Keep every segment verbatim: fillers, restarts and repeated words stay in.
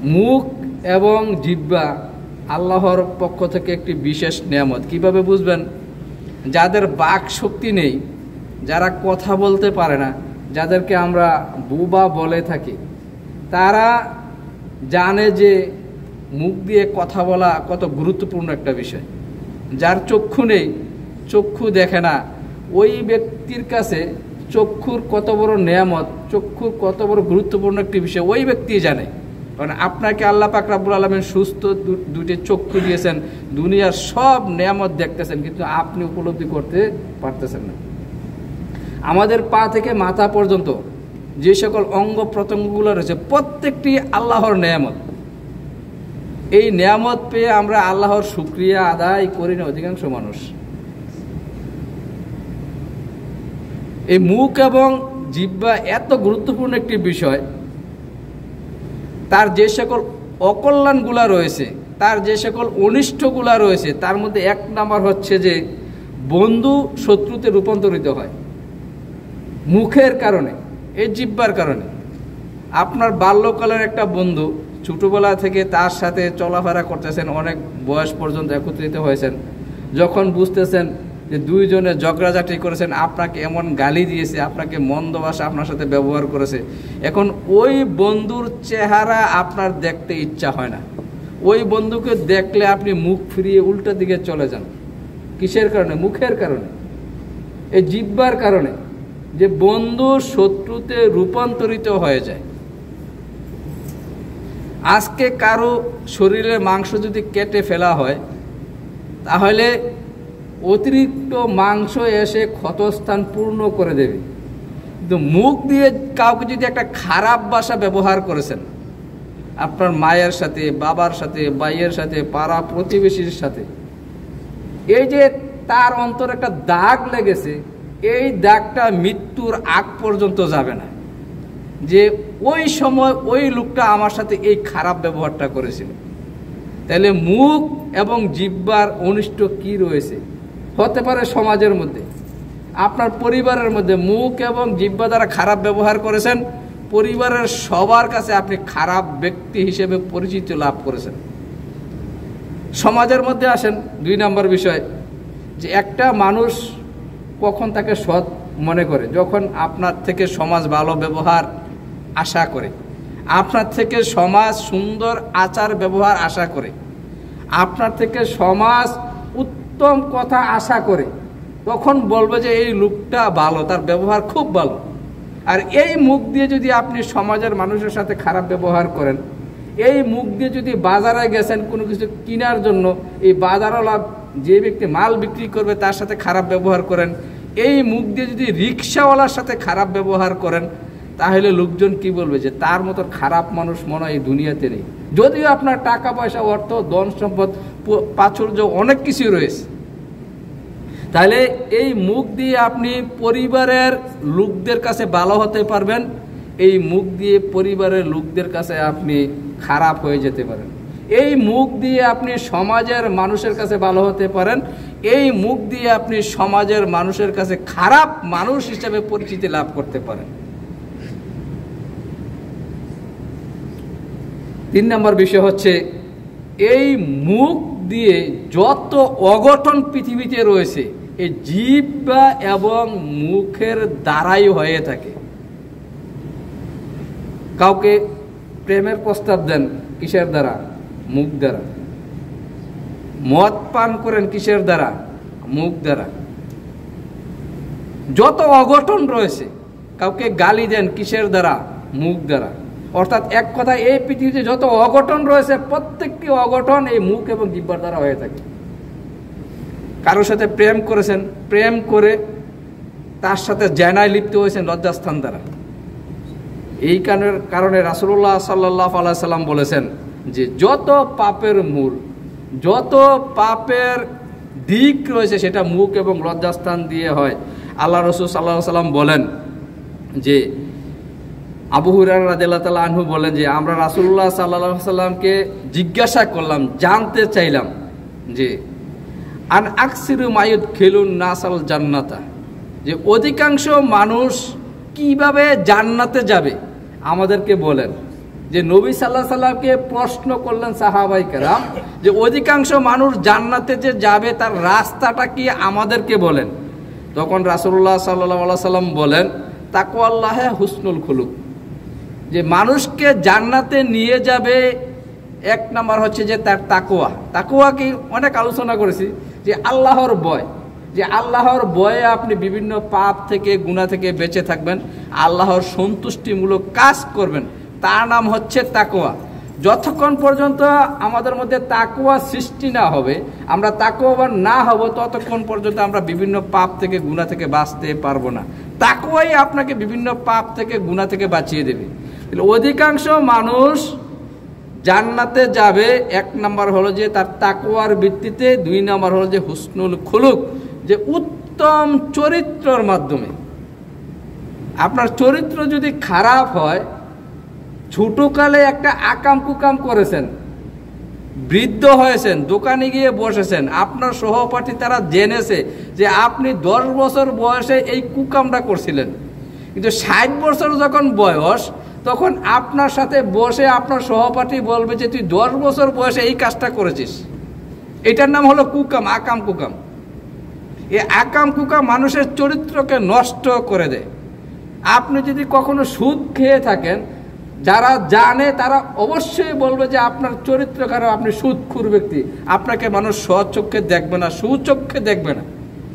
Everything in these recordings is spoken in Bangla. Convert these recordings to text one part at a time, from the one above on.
মুখ এবং জিহ্বা আল্লাহর পক্ষ থেকে একটি বিশেষ নিয়ামত। কিভাবে বুঝবেন? যাদের বাক শক্তি নেই, যারা কথা বলতে পারে না, যাদেরকে আমরা বুবা বলে থাকি, তারা জানে যে মুখ দিয়ে কথা বলা কত গুরুত্বপূর্ণ একটা বিষয়। যার চক্ষু নেই, চক্ষু দেখে না, ওই ব্যক্তির কাছে চক্ষুর কত বড় নেয়ামত, চক্ষুর কত বড় গুরুত্বপূর্ণ একটি বিষয় ওই ব্যক্তি জানে। কারণ আপনাকে আল্লাহ পাক রব্বুল আলামিন সুস্থ দুটি চক্ষু দিয়েছেন, দুনিয়ার সব নেয়ামত দেখতেছেন, কিন্তু আপনি উপলব্ধি করতে পারতেছেন না। আমাদের পা থেকে মাথা পর্যন্ত যে সকল অঙ্গ প্রত্যঙ্গগুলো রয়েছে প্রত্যেকটি আল্লাহর নেয়ামত। এই নেয়ামত পেয়ে আমরা আল্লাহর শুকরিয়া আদায় করি না অধিকাংশ মানুষ। এই মুখ এবং জিহ্বা এত গুরুত্বপূর্ণ একটি বিষয়, তার যে সকল অকল্যাণগুলা রয়েছে, তার যে সকল অনিষ্টগুলা রয়েছে, তার মধ্যে এক নাম্বার হচ্ছে যে বন্ধু শত্রুতে রূপান্তরিত হয় মুখের কারণে, এই জিহ্বার কারণে। আপনার বাল্যকালের একটা বন্ধু, ছোটোবেলা থেকে তার সাথে চলাফেরা করতেছেন, অনেক বয়স পর্যন্ত একত্রিত হয়েছেন, যখন বুঝতেছেন যে দুইজনে ঝগড়াঝাটি করেছেন, আপনাকে এমন গালি দিয়েছে, আপনাকে মন্দ ভাষা আপনার সাথে ব্যবহার করেছে, এখন ওই বন্ধুর চেহারা আপনার দেখতে ইচ্ছা হয় না। ওই বন্ধুকে দেখলে আপনি মুখ ফিরিয়ে উল্টা দিকে চলে যান। কিসের কারণে? মুখের কারণে, এই জিহ্বার কারণে, যে বন্ধু শত্রুতে রূপান্তরিত হয়ে যায়। আজকে কারো শরীরের মাংস যদি কেটে ফেলা হয়, তাহলে অতিরিক্ত মাংস এসে ক্ষতস্থান পূর্ণ করে দেবে। কিন্তু মুখ দিয়ে কাউকে যদি একটা খারাপ ভাষা ব্যবহার করেছেন, আপনার মায়ের সাথে, বাবার সাথে, ভাইয়ের সাথে, পাড়া প্রতিবেশীর সাথে, এই যে তার অন্তর একটা দাগ লেগেছে, এই দাগটা মৃত্যুর আগ পর্যন্ত যাবে না, যে ওই সময় ওই লোকটা আমার সাথে এই খারাপ ব্যবহারটা করেছিল। তাহলে মুখ এবং জিহ্বার অনিষ্ট কি রয়েছে? হতে পারে সমাজের মধ্যে, আপনার পরিবারের মধ্যে মুখ এবং জিহ্বা দ্বারা খারাপ ব্যবহার করেছেন, পরিবারের সবার কাছে আপনি খারাপ ব্যক্তি হিসেবে পরিচিতি লাভ করেছেন। সমাজের মধ্যে আসেন, দুই নম্বর বিষয়, যে একটা মানুষ কখন তাকে সৎ মনে করে? যখন আপনার থেকে সমাজ ভালো ব্যবহার আশা করে, আপনার থেকে সমাজ সুন্দর আচার ব্যবহার আশা করে, আপনার থেকে সমাজ উত্তম কথা আশা করে, তখন বলবে যে এই লোকটা ভালো, তার ব্যবহার খুব ভালো। আর এই মুখ দিয়ে যদি আপনি সমাজের মানুষের সাথে খারাপ ব্যবহার করেন, এই মুখ দিয়ে যদি বাজারে গেছেন কোনো কিছু কেনার জন্য, এই বাজারওয়ালা যে ব্যক্তি মাল বিক্রি করবে তার সাথে খারাপ ব্যবহার করেন, এই মুখ দিয়ে যদি রিক্সাওয়ালার সাথে খারাপ ব্যবহার করেন, তাহলে লোকজন কি বলবে? যে তার মতো খারাপ মানুষ মনে হয় এই দুনিয়াতে নেই। যদিও আপনার টাকা পয়সা, অর্থ, ধন সম্পদ, প্রাচুর্য অনেক কিছু রয়েছে, তাহলে এই মুখ দিয়ে আপনি পরিবারের লোকদের কাছে ভালো হতে পারবেন, এই মুখ দিয়ে পরিবারের লোকদের কাছে আপনি খারাপ হয়ে যেতে পারেন। এই মুখ দিয়ে আপনি সমাজের মানুষের কাছে ভালো হতে পারেন, এই মুখ দিয়ে আপনি সমাজের মানুষের কাছে খারাপ মানুষ হিসেবে পরিচিতি লাভ করতে পারেন। তিন নম্বর বিষয় হচ্ছে, এই মুখ দিয়ে যত অঘটন পৃথিবীতে রয়েছে, এই জিহ্বা এবং মুখের দ্বারাই হয়ে থাকে। কাউকে প্রেমের প্রস্তাব দেন, কিসের দ্বারা? মুখ দ্বারা। মদ পান করেন, কিসের দ্বারা? মুখ দ্বারা। যত অঘটন রয়েছে, কাউকে গালি দেন, কিসের দ্বারা? মুখ দ্বারা। অর্থাৎ এক কথা, এই পৃথিবীতে যত অঘটন রয়েছে প্রত্যেকটি অঘটন এই মুখ এবং জিহ্বার দ্বারা হয়ে থাকে। কারোর সাথে প্রেম করেছেন, প্রেম করে তার সাথে জেনায় লিপ্ত হয়েছেন লজ্জাস্থান দ্বারা। এই কারণে রাসূলুল্লাহ সাল্লাল্লাহু আলাইহি সাল্লাম বলেছেন যে যত পাপের মূল, যত পাপের দিক রয়েছে সেটা মুখ এবং লজ্জাস্থান দিয়ে হয়। আল্লাহ রাসূল সাল্লাল্লাহু আলাইহি সাল্লাম বলেন যে, আবু হুরায়রা রাদিয়াল্লাহু তাআলা আনহু বলেন যে আমরা রাসূলুল্লাহ সাল্লাল্লাহু আলাইহি সাল্লামকে জিজ্ঞাসা করলাম, জানতে চাইলাম যে আন আকসিরু মায়ুদ খেলুন নাসাল জান্নাতা, যে অধিকাংশ মানুষ কিভাবে জান্নাতে যাবে আমাদেরকে বলেন। যে নবী সাল্লাল্লাহু আলাইহি সাল্লামকে প্রশ্ন করলেন সাহাবায়ে কেরাম যে অধিকাংশ মানুষ জান্নাতে যে যাবে তার রাস্তাটা কি আমাদেরকে বলেন। তখন রাসূলুল্লাহ সাল্লাল্লাহু আলাইহি সাল্লাম বলেন তাকওয়াল্লাহে হুসনুল খুলুক, যে মানুষকে জান্নাতে নিয়ে যাবে এক নাম্বার হচ্ছে যে তার তাকওয়া। তাকওয়া কি অনেক আলোচনা করেছি, যে আল্লাহর ভয়, যে আল্লাহর ভয়ে আপনি বিভিন্ন পাপ থেকে গুনাহ থেকে বেঁচে থাকবেন, আল্লাহর সন্তুষ্টিমূলক কাজ করবেন, তার নাম হচ্ছে তাকওয়া। যতক্ষণ পর্যন্ত আমাদের মধ্যে তাকওয়া সৃষ্টি না হবে, আমরা তাকওয়াবান না হব, ততক্ষণ পর্যন্ত আমরা বিভিন্ন পাপ থেকে গুনাহ থেকে বাঁচতে পারবো না। তাকওয়াই আপনাকে বিভিন্ন পাপ থেকে গুনাহ থেকে বাঁচিয়ে দেবে। অধিকাংশ মানুষ জান্নাতে যাবে এক নাম্বার হলো যে তার তাকওয়ার ভিত্তিতে, দুই নাম্বার হলো যে হুসনুল খুলুক, যে উত্তম চরিত্রের মাধ্যমে। আপনার চরিত্র যদি খারাপ হয়, ছোটকালে একটা আকাম কুকাম করেছেন, বৃদ্ধ হয়েছেন, দোকানে গিয়ে বসেছেন, আপনার সহপাঠী তারা জেনেছে যে আপনি দশ বছর বয়সে এই কুকামটা করছিলেন, কিন্তু ষাট বছর যখন বয়স তখন আপনার সাথে বসে আপনার সহপাঠী বলবে যে তুই দশ বছর বয়সে এই কাজটা করেছিস। এটার নাম হলো কুকাম, আকাম কুকাম। এই আকাম কুকাম মানুষের চরিত্রকে নষ্ট করে দেয়। আপনি যদি কখনো সুদ খেয়ে থাকেন, যারা জানে তারা অবশ্যই বলবে যে আপনার চরিত্র খারাপ, আপনি সুদখোর ব্যক্তি, আপনাকে মানুষ স্বচক্ষে দেখবে না, সুচক্ষে দেখবে না।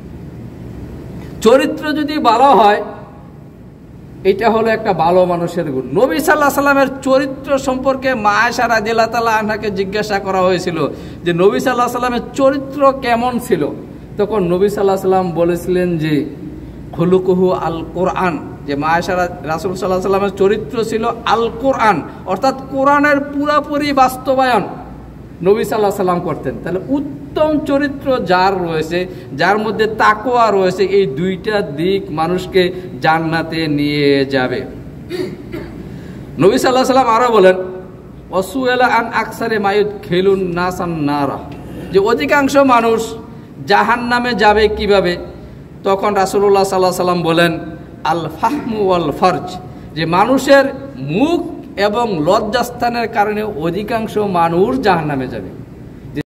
চরিত্র যদি ভালো হয়, এটা হলো একটা ভালো মানুষের গুণ। নবী সাল্লাল্লাহু আলাইহি সাল্লামের চরিত্র সম্পর্কে মা আয়েশা রাদিয়াল্লাহু তাআলা আনহাকে জিজ্ঞাসা করা হয়েছিল যে নবী সাল্লাল্লাহু আলাইহি সাল্লামের চরিত্র কেমন ছিল। তখন নবী সাল্লাল্লাহু আলাইহি সাল্লাম বলেছিলেন যে খুলুকুহু আল কোরআন, যে মা আয়েশা রাসূল সাল্লাল্লাহু আলাইহি সাল্লামের চরিত্র ছিল আল কোরআন, অর্থাৎ কোরআনের পুরোপুরি বাস্তবায়ন নবী সাল্লাল্লাহু আলাইহি সাল্লাম করতেন। তাহলে উত্তম চরিত্র যার রয়েছে, যার মধ্যে তাকওয়া রয়েছে, এই দুইটা দিক মানুষকে জান্নাতে নিয়ে যাবে। নবী সাল্লাল্লাহু আলাইহি সাল্লাম আরো বলেন ওয়াসুয়েলা আন আকসারে মায়ুদ খেলুন নাসান নারা, যে অধিকাংশ মানুষ জাহান্নামে যাবে কিভাবে। তখন রাসূলুল্লাহ সাল্লাল্লাহু আলাইহি সাল্লাম বলেন আল ফাহমু ওয়াল ফারজ, যে মানুষের মুখ এবং লজ্জাস্থানের কারণে অধিকাংশ মানুষ জাহান্নামে যাবে।